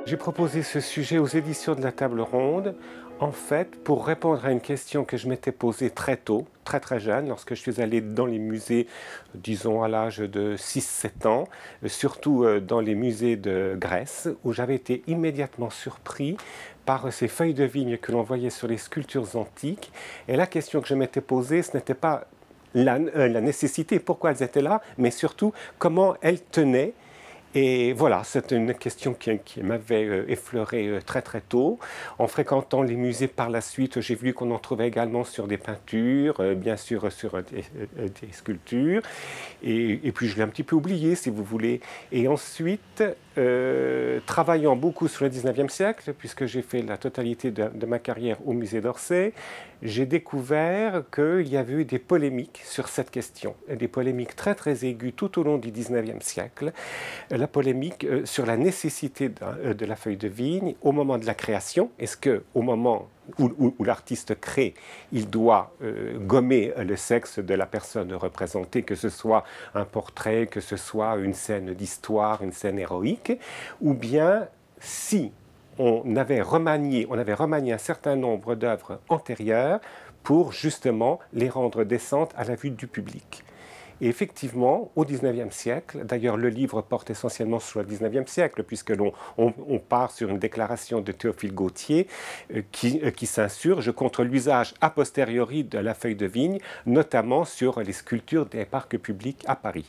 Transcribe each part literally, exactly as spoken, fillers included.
J'ai proposé ce sujet aux éditions de la Table Ronde, en fait, pour répondre à une question que je m'étais posée très tôt, très très jeune, lorsque je suis allé dans les musées, disons à l'âge de six sept ans, surtout dans les musées de Grèce, où j'avais été immédiatement surpris par ces feuilles de vigne que l'on voyait sur les sculptures antiques. Et la question que je m'étais posée, ce n'était pas la, euh, la nécessité, pourquoi elles étaient là, mais surtout comment elles tenaient. Et voilà, c'est une question qui, qui m'avait effleuré très très tôt. En fréquentant les musées par la suite, j'ai vu qu'on en trouvait également sur des peintures, bien sûr sur des, des sculptures. Et, et puis je l'ai un petit peu oublié, si vous voulez. Et ensuite, euh, travaillant beaucoup sur le dix-neuvième siècle, puisque j'ai fait la totalité de, de ma carrière au musée d'Orsay, j'ai découvert qu'il y avait eu des polémiques sur cette question, des polémiques très très aiguës tout au long du dix-neuvième siècle. La polémique sur la nécessité de, de la feuille de vigne au moment de la création. Est-ce qu'au moment où, où, où l'artiste crée, il doit euh, gommer le sexe de la personne représentée, que ce soit un portrait, que ce soit une scène d'histoire, une scène héroïque, ou bien si on avait remanié, on avait remanié un certain nombre d'œuvres antérieures pour justement les rendre décentes à la vue du public. Et effectivement, au dix-neuvième siècle, d'ailleurs le livre porte essentiellement sur le dix-neuvième siècle, puisque l'on on, on part sur une déclaration de Théophile Gautier euh, qui, euh, qui s'insurge contre l'usage a posteriori de la feuille de vigne, notamment sur les sculptures des parcs publics à Paris.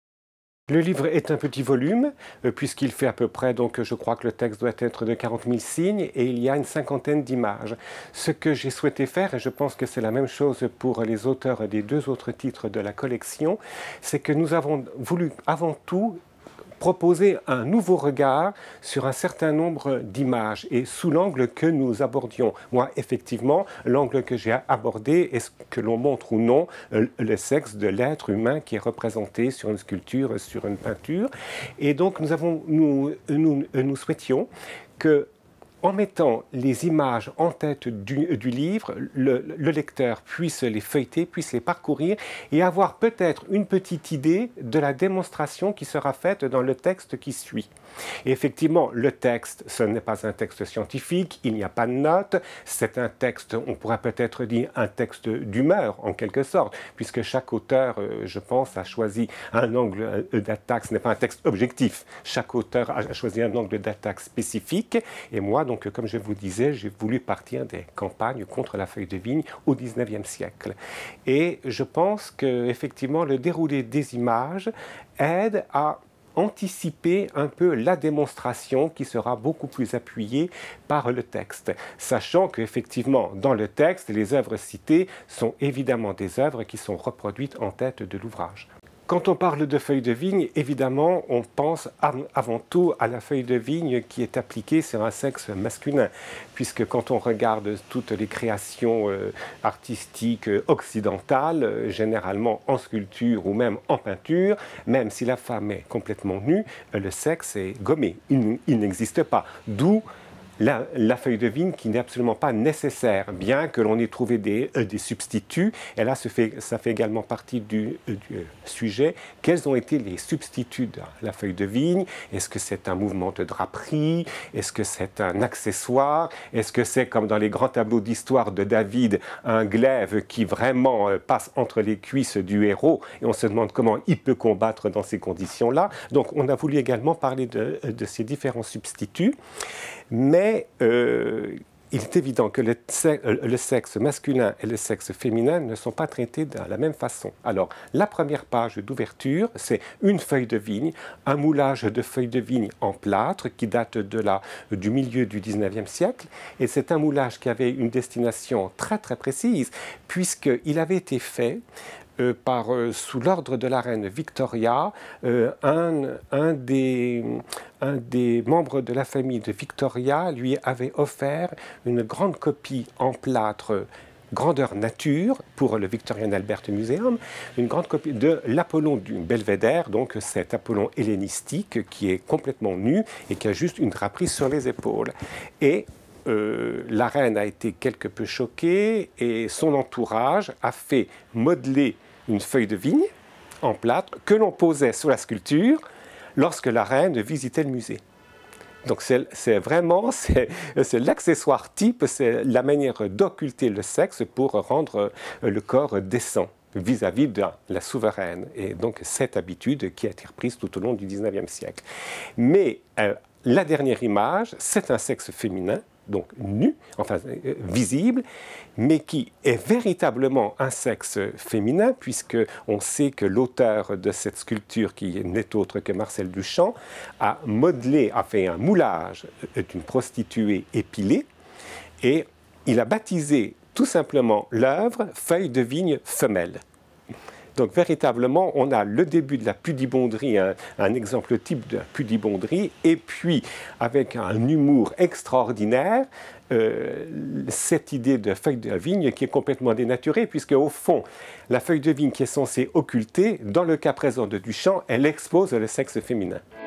Le livre est un petit volume, euh, puisqu'il fait à peu près, donc je crois que le texte doit être de quarante mille signes, et il y a une cinquantaine d'images. Ce que j'ai souhaité faire, et je pense que c'est la même chose pour les auteurs des deux autres titres de la collection, c'est que nous avons voulu avant tout proposer un nouveau regard sur un certain nombre d'images et sous l'angle que nous abordions. Moi, effectivement, l'angle que j'ai abordé est ce que l'on montre ou non le sexe de l'être humain qui est représenté sur une sculpture, sur une peinture. Et donc, nous, avons, nous, nous, nous souhaitions que en mettant les images en tête du, du livre, le, le lecteur puisse les feuilleter, puisse les parcourir et avoir peut-être une petite idée de la démonstration qui sera faite dans le texte qui suit. Et effectivement, le texte, ce n'est pas un texte scientifique, il n'y a pas de notes, c'est un texte, on pourrait peut-être dire un texte d'humeur en quelque sorte, puisque chaque auteur, je pense, a choisi un angle d'attaque, ce n'est pas un texte objectif, chaque auteur a choisi un angle d'attaque spécifique, et moi, donc, comme je vous disais, j'ai voulu partir des campagnes contre la feuille de vigne au dix-neuvième siècle. Et je pense qu'effectivement, le déroulé des images aide à anticiper un peu la démonstration qui sera beaucoup plus appuyée par le texte, sachant qu'effectivement, dans le texte, les œuvres citées sont évidemment des œuvres qui sont reproduites en tête de l'ouvrage. Quand on parle de feuille de vigne, évidemment, on pense avant tout à la feuille de vigne qui est appliquée sur un sexe masculin, puisque quand on regarde toutes les créations euh, artistiques occidentales, euh, généralement en sculpture ou même en peinture, même si la femme est complètement nue, euh, le sexe est gommé, il, il n'existe pas. D'où La, la feuille de vigne qui n'est absolument pas nécessaire, bien que l'on ait trouvé des, euh, des substituts. Et là, ça fait, ça fait également partie du, euh, du sujet. Quels ont été les substituts de la feuille de vigne? Est-ce que c'est un mouvement de draperie? Est-ce que c'est un accessoire? Est-ce que c'est, comme dans les grands tableaux d'histoire de David, un glaive qui vraiment euh, passe entre les cuisses du héros? Et on se demande comment il peut combattre dans ces conditions-là. Donc, on a voulu également parler de, de ces différents substituts. Mais euh, il est évident que le, le sexe masculin et le sexe féminin ne sont pas traités de la même façon. Alors, la première page d'ouverture, c'est une feuille de vigne, un moulage de feuilles de vigne en plâtre qui date de la, du milieu du dix-neuvième siècle. Et c'est un moulage qui avait une destination très très précise, puisqu'il avait été fait Euh, par, euh, sous l'ordre de la reine Victoria, euh, un, un, des, un des membres de la famille de Victoria lui avait offert une grande copie en plâtre grandeur nature pour le Victorian Albert Museum, une grande copie de l'Apollon du Belvédère, donc cet Apollon hellénistique qui est complètement nu et qui a juste une draperie sur les épaules. Et Euh, la reine a été quelque peu choquée et son entourage a fait modeler une feuille de vigne en plâtre que l'on posait sur la sculpture lorsque la reine visitait le musée. Donc c'est vraiment c'est l'accessoire type, c'est la manière d'occulter le sexe pour rendre le corps décent vis-à-vis de la souveraine. Et donc cette habitude qui a été reprise tout au long du dix-neuvième siècle. Mais euh, la dernière image, c'est un sexe féminin, donc nu, enfin euh, visible, mais qui est véritablement un sexe féminin, puisqu'on sait que l'auteur de cette sculpture, qui n'est autre que Marcel Duchamp, a modelé, a fait un moulage d'une prostituée épilée, et il a baptisé tout simplement l'œuvre « Feuille de vigne femelle ». Donc véritablement, on a le début de la pudibonderie, un, un exemple type de la pudibonderie, et puis avec un humour extraordinaire, euh, cette idée de feuille de vigne qui est complètement dénaturée, puisque au fond, la feuille de vigne qui est censée occulter, dans le cas présent de Duchamp, elle expose le sexe féminin.